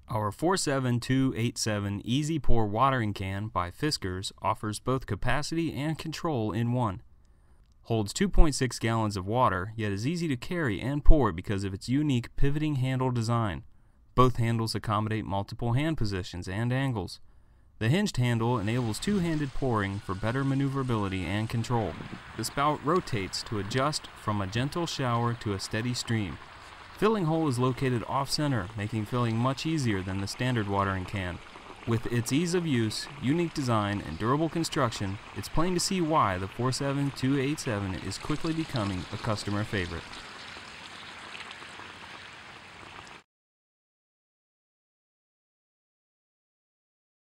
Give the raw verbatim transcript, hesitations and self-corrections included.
Our four seven two eight seven Easy Pour watering can by Fiskars offers both capacity and control in one. Holds two point six gallons of water, yet is easy to carry and pour because of its unique pivoting handle design. Both handles accommodate multiple hand positions and angles. The hinged handle enables two-handed pouring for better maneuverability and control. The spout rotates to adjust from a gentle shower to a steady stream. Filling hole is located off-center, making filling much easier than the standard watering can. With its ease of use, unique design, and durable construction, it's plain to see why the four seven two eight seven is quickly becoming a customer favorite.